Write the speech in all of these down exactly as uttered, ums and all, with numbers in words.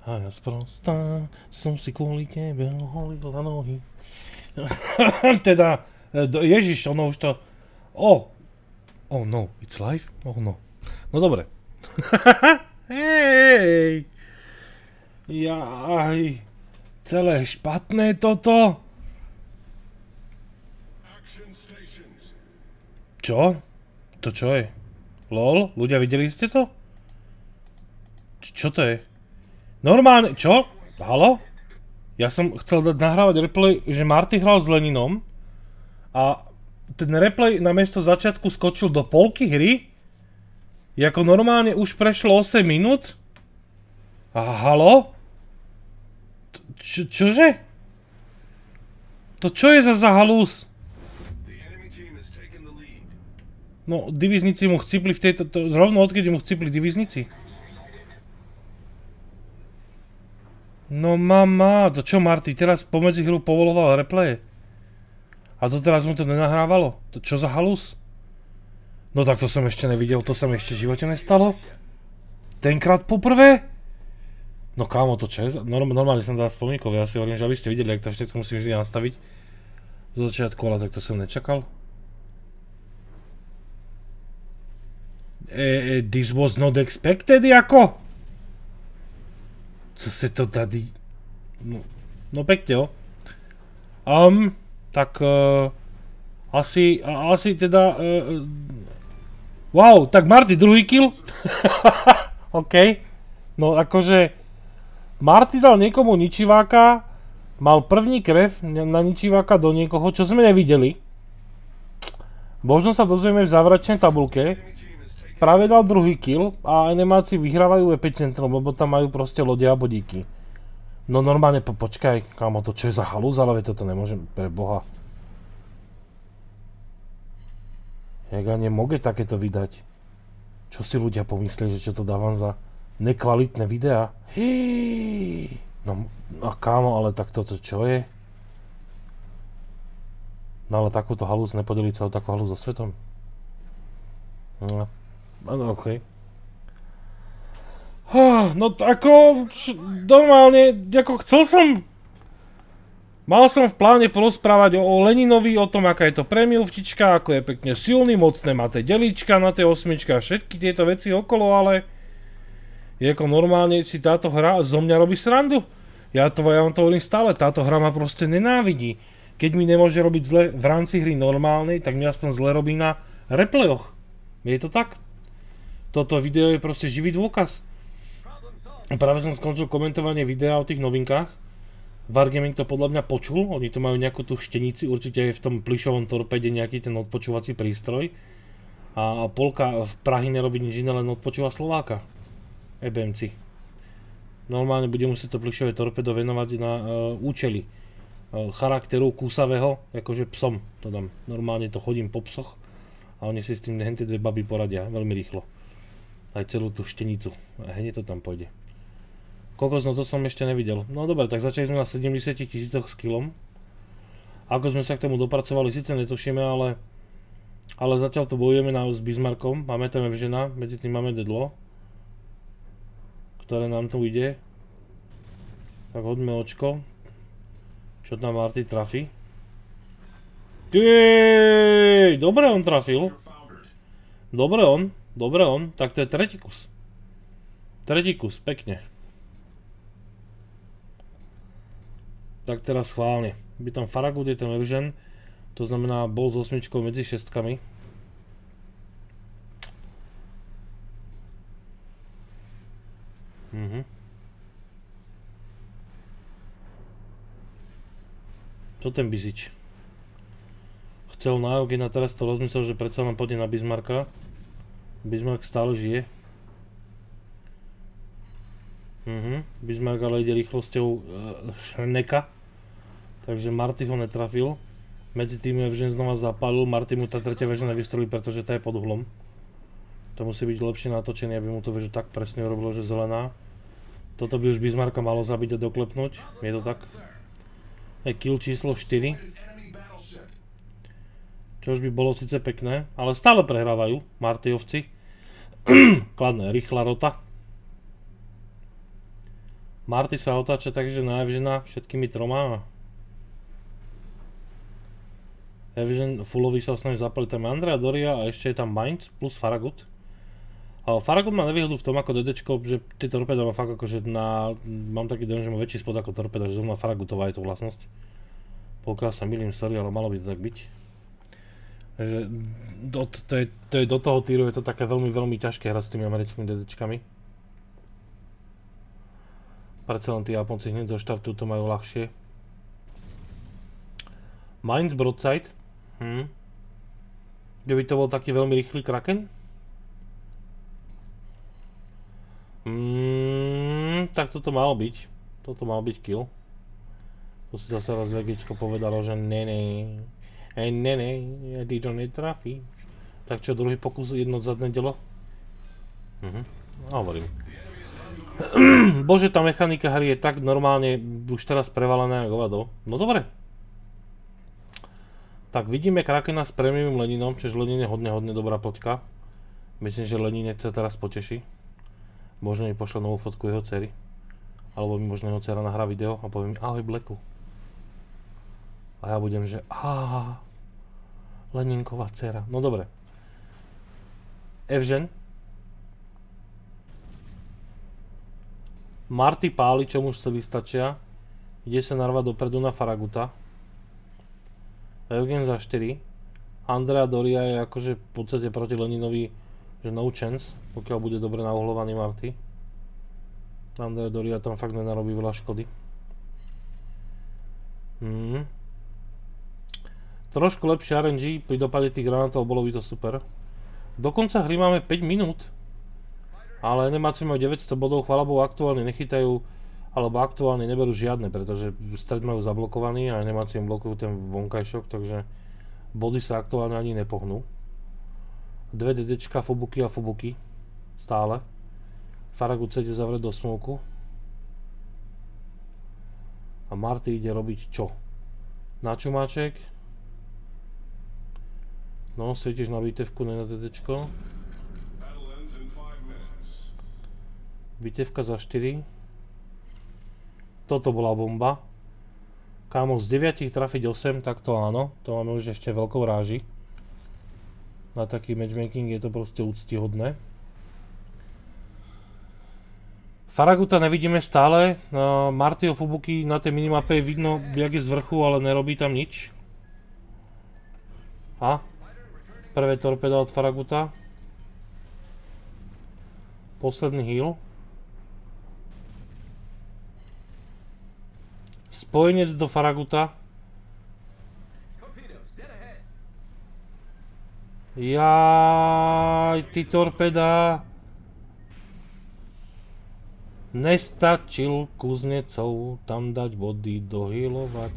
A ja sprostá som si kvôli tebe holila nohy. Teda, ježiš, ono už to... Oh, oh no, it's live? Oh no. No dobre. Hej! Jaj, celé špatné toto. Čo? To čo je? Lol? Ľudia, videli ste to? Č čo to je? Normálne, čo? Halo? Ja som chcel dať nahrávať replay, že Marty hral s Leninom a ten replay namiesto začiatku skočil do polky hry. Jako normálne už prešlo osem minút. A halo? Č čože? To čo je za zahalús? No, diviznici mu chcipli v tejto... To, rovno odkedy mu chcipli diviznici. No mama, to čo Marty teraz pomedzi hru povoloval replaye? A to teraz mu to nenahrávalo? To čo za halus? No tak to som ešte nevidel, to sa mi ešte v živote nestalo. Tenkrát poprvé? No kámo, to čo je? Norm, normálne som teraz spomínkol, ja si hovorím, že aby ste videli, jak to všetko musím vždy nastaviť. Do začiatku, ale tak to som nečakal. E, this was not expected, jako? Co se to tady... No, no pekne, jo. Um, tak... Uh, asi, uh, asi teda... Uh, wow, tak Marty druhý kill? OK. No akože... Marty dal niekomu ničiváka, mal první krev na ničiváka do niekoho, čo sme nevideli. Možno sa dozvieme v záverečnej tabulke. Práve dal druhý kill a animáci vyhrávajú epicentrum, lebo tam majú proste lode a bodíky. No normálne, po, počkaj, kámo, to čo je za halúz, ale toto nemôžem, pre boha. Jak ja nemôže takéto vydať? Čo si ľudia pomysleli, že čo to dávam za nekvalitné videá? Hej. No, no kámo, ale tak toto čo je? No ale takúto halúz nepodeliť celú takú halúz so svetom. No. Áno, okej. Okay. No ako, normálne, ako chcel som... Mal som v pláne porozprávať o, o Leninovi, o tom, aká je to premilvčička, ako je pekne silný, mocné má tie delička na tej osmičke a všetky tieto veci okolo, ale... Je ako normálne, si táto hra zo mňa robí srandu. Ja to, ja vám to hovorím stále, táto hra ma proste nenávidí. Keď mi nemôže robiť zle v rámci hry normálnej, tak mi aspoň zle robí na replayoch. Je to tak? Toto video je proste živý dôkaz. Práve som skončil komentovanie videa o tých novinkách. Wargaming to podľa mňa počul, oni to majú nejakú tú štenici, určite je v tom plyšovom torpede nejaký ten odpočúvací prístroj. A Polka v Prahy nerobí nič iné, len odpočúva Slováka. é bé emci. Normálne bude musieť to plyšové torpedo venovať na uh, účely. Uh, charakteru kúsavého, akože psom to dám. Normálne to chodím po psoch a oni si s tým hentie dve baby poradia veľmi rýchlo. Aj celú tú štenicu. A hneď to tam pôjde. Kokos, no to som ešte nevidel. No dobre, tak začali sme na sedemdesiat tisícoch s kilom. Ako sme sa k tomu dopracovali, síce netušíme, ale... Ale zatiaľ to bojujeme na, s Bismarckom. Máme tam Evžena, medzi tým máme Dedlo. Ktoré nám tu ide. Tak hodme očko. Čo tam Marty trafí. Jej, dobre on trafil. Dobre on. Dobre on, tak to je tretí kus. Tretí kus, pekne. Tak teraz schválne. By tam Farragut, je tam Evžen. To znamená bol s osmičkou medzi šestkami. Mhm. Čo ten Bizič? Chcel na Eugen a teraz to rozmyslel, že predsa len pôjde na Bismarcka. Bismarck stále žije. Mhm. Bismarck ale ide rýchlosťou uh, Šrneka. Takže Marty ho netrafil. Medzi tým Evžen znova zapálil. Marty mu tá tretia väža nevystrelí, pretože tá je pod uhlom. To musí byť lepšie natočené, aby mu to väža tak presne urobilo, že zelená. Toto by už Bismarcka malo zabiť a doklepnúť. Je to tak? Je kill číslo štyri. Čo už by bolo síce pekné, ale stále prehrávajú Martyovci. Kladné, rýchla rota. Marty sa otáča takže na Evžena všetkými troma. Evžen fullový sa snaží zapaliť, tam Andrea Doria a ešte je tam Mind plus Farragut. A Farragut má nevýhodu v tom ako DDčko, že tie torpéda má fakt akože na... Mám taký dojem, že má väčší spod ako torpéda, že zrovna Farragutová je to vlastnosť. Pokiaľ sa milím, sorry, ale malo by to tak byť. Takže do, to, je, to je do toho týru je to také veľmi, veľmi ťažké hrať s tými americkými DDčkami. Predsa len tí Japonci hneď zo štartu to majú ľahšie. Mind Broadside. Hm. Keby to bol taký veľmi rýchly Kraken? Hmm, tak toto malo byť. Toto mal byť kill. Tu si zase raz VGčko povedalo, že ne ne. Hej ne ne, ty to netrafíš. Tak čo, druhý pokus jedno zadné delo? Mhm, hovorím. Bože, tá mechanika hry je tak normálne už teraz prevalená ako hovado. No dobre. Tak vidíme Krakena s premium Leninom, čiže Lenin je hodne, hodne dobrá poťka. Myslím, že Lenin sa teraz poteší. Možno mi pošle novú fotku jeho dcery. Alebo mi možno jeho dcera nahrá video a povie mi ahoj Blacku. A ja budem, že aaa, Leninková dcera. No dobre. Evžen. Marty páli, čo muž sa vystačia. Ide sa narvať dopredu na Farraguta. Eugen za štyri. Andrea Doria je akože v podstate proti Leninovi, že no chance, pokiaľ bude dobre nauhlovaný Marty. Andrea Doria tam fakt nenarobí veľa škody. Hmm. Trošku lepšie er en gé pri dopade tých granátov, bolo by to super. Do konca hry máme päť minút. Ale animáci majú deväťsto bodov, chvála Bohu aktuálne nechytajú, alebo aktuálne neberú žiadne, pretože stred majú zablokovaný a animácie blokujú ten vonkajšok, takže body sa aktuálne ani nepohnú. Dve DDčka, Fubuki a Fubuki. Stále. Farragut sa ide zavrieť do smoku. A Marty ide robiť čo? Na čumáček. No, svietiš na bitevku, ne na DDčko. Bitevka za štyri. Toto bola bomba. Kámo, z deviatich trafiť osem, tak to áno. To máme už ešte veľkou ráži. Na taký matchmaking je to proste úctihodné. Farraguta nevidíme stále. Martyho Fubuki na tej minimape je vidno, jak je z vrchu, ale nerobí tam nič. A? Prvé torpeda od Farraguta. Posledný heal. Spojenec do Farraguta. Jaj, ty torpeda. Nestačil kuznecov tam dať body dohealovať.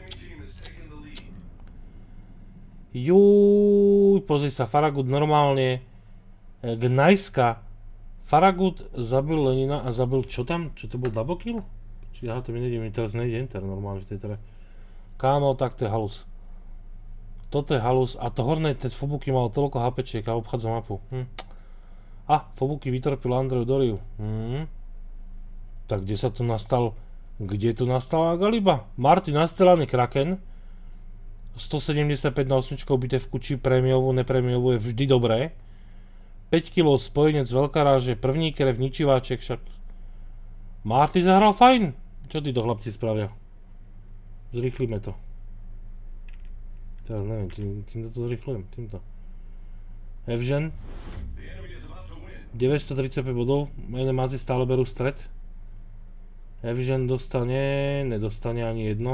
Júj, pozri sa, Farragut normálne. Gnajska. Farragut zabil Lenina a zabil čo tam? Čo to bol double kill? Ja to mi nejde, mi teraz nejde enter normálne v tej tere. Kámo, tak to je halus. Toto je halus a to horné, ten Fubuki mal toľko HPčiek a obchádza mapu. Hm. A, Fubuki vytorpil Andreu Doriu. Hm. Tak kde sa tu nastal, kde tu nastala Galiba? Marty nastrelaný Kraken. stosedemdesiatpäť na osmičkou bitevku, či prémiovú, neprémiovú je vždy dobré. päť kilogramov spojenec, veľká ráže, první krev, ničiváček však. Marty zahral fajn. Čo títo chlapci spravia? Zrýchlíme to. Teraz neviem, týmto to zrýchlujem, týmto. Evžen. deväťstotridsaťpäť bodov, animáci stále berú stred. Evžen dostane, nedostane ani jedno.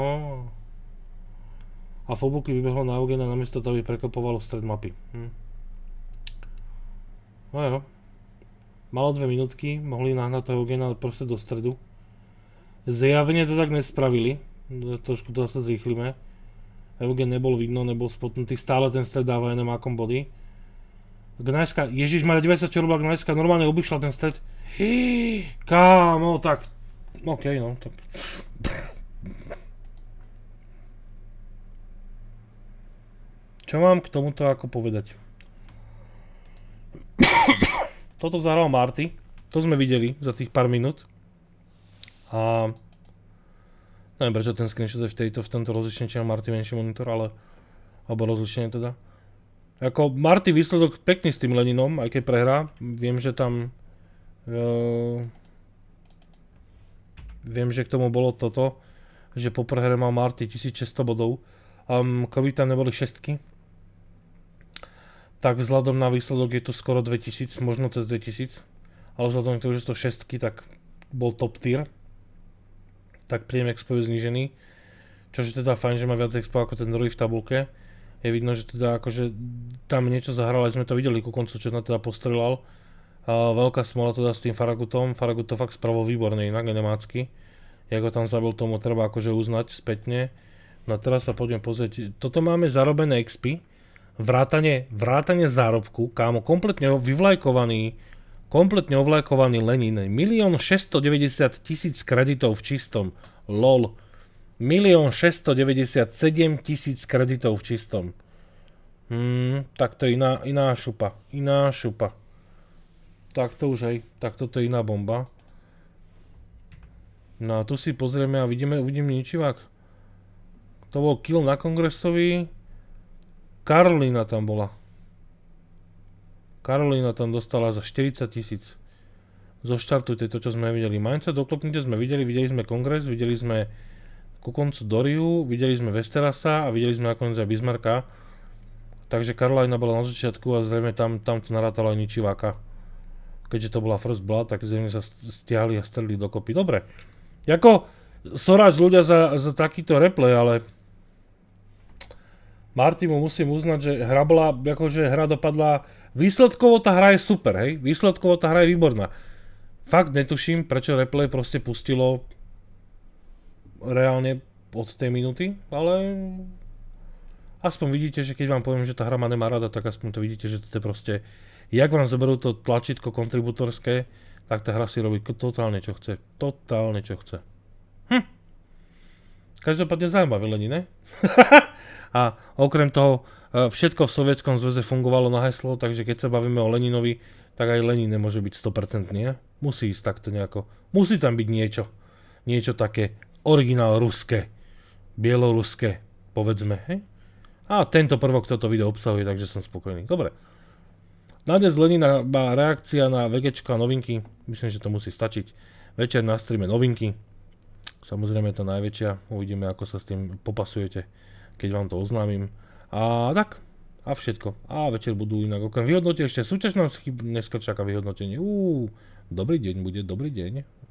A Fubuki vybehlo na Eugena namiesto toho, aby prekopovalo stred mapy. Hm. No jo. Malo dve minútky, mohli nahnať toho Eugena proste do stredu. Zjavne to tak nespravili. Trošku to zase zrýchlime. Eugen nebol vidno, nebol spotnutý. Stále ten stred dáva enemákom body. Gnajska, ježišmarja, deväťdesiat čo robila Gnajska, normálne obišla ten stred. Hí, kámo, tak... OK, no, tak... Čo mám k tomuto ako povedať? Toto zahral Marty. To sme videli za tých pár minút. A neviem prečo ten screenshot je v, tejto, v tomto rozlišení, či mám Marty menší monitor, ale alebo rozlišenie teda. Ako Marty výsledok pekný s tým Leninom, aj keď prehrá. Viem, že tam uh, viem, že k tomu bolo toto, že po prehre mal Marty tisícšesťsto bodov. Um, keby tam neboli šestky, tak vzhľadom na výsledok je to skoro dvetisíc, možno cez dvetisíc. Ale vzhľadom na to, že to šestky, tak bol top tier. Tak príjem expo je znížený. Čože teda fajn, že má viac expo ako ten druhý v tabulke. Je vidno, že teda akože tam niečo zahral, aj sme to videli ku koncu, čo na teda postrelal. A veľká smola teda s tým Faragutom. Faragut to fakt spravil výborne inak, nemácky. Jak ho tam zabil, tomu treba akože uznať spätne. No a teraz sa poďme pozrieť. Toto máme zarobené X P. Vrátanie, vrátanie zárobku. Kámo, kompletne vyvlajkovaný, kompletne ovlajkovaný Lenin. milión šesťstodeväťdesiattisíc kreditov v čistom. LOL. milión šesťstodeväťdesiatsedem tisíc kreditov v čistom. Hmm, tak to je iná, iná šupa. Iná šupa. Tak to už hej. Tak toto je iná bomba. No a tu si pozrieme a vidíme, uvidíme ničivák. To bol kill na Kongresovi. Karolína tam bola. Karolína tam dostala za štyridsať tisíc. Zoštartujte to, čo sme videli. Mindset doklopnite sme videli, videli sme Kongres, videli sme ku koncu Doriu, videli sme Westerasa a videli sme nakoniec aj Bismarcka. Takže Karolína bola na začiatku a zrejme tam, tam to narátalo aj ničiváka. Keďže to bola First Blood, tak zrejme sa stiahli a strelili dokopy. Dobre. Jako, soráč ľudia za, za takýto replay, ale Marty mu musím uznať, že hra bola, akože hra dopadla, výsledkovo tá hra je super, hej, výsledkovo tá hra je výborná. Fakt netuším, prečo replay proste pustilo reálne od tej minúty, ale aspoň vidíte, že keď vám poviem, že tá hra ma nemá rada, tak aspoň to vidíte, že to je proste, jak vám zoberú to tlačítko kontributorské, tak tá hra si robí totálne čo chce, totálne čo chce. Hm. Každopádne zaujímavé Lenin, ne? A okrem toho, všetko v Sovietskom zväze fungovalo na heslo, takže keď sa bavíme o Leninovi, tak aj Lenin nemôže byť sto percent, nie? Musí ísť takto nejako. Musí tam byť niečo. Niečo také originál ruské, bieloruské, povedzme, hej? A tento prvok toto video obsahuje, takže som spokojný. Dobre. Na dnes Lenina má reakcia na VGčko a novinky. Myslím, že to musí stačiť. Večer na streame novinky. Samozrejme to najväčšia. Uvidíme, ako sa s tým popasujete, keď vám to oznámim. A tak. A všetko. A večer budú inak. Okrem vyhodnotia ešte súťažná chyb. Dneska čaká vyhodnotenie. Uuu. Dobrý deň bude. Dobrý deň.